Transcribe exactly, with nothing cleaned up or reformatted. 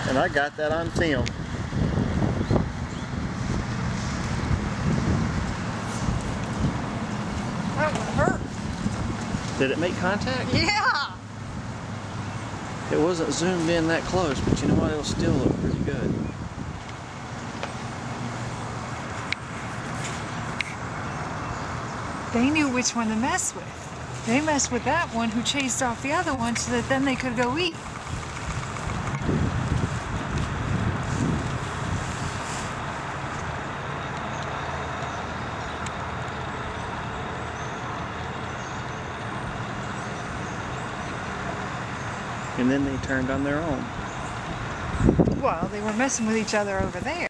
And I got that on film. That would hurt. Did it make contact? Yeah. It wasn't zoomed in that close, but you know what? It'll still look pretty good. They knew which one to mess with. They messed with that one who chased off the other one so that then they could go eat. And then they turned on their own. Well, they were messing with each other over there.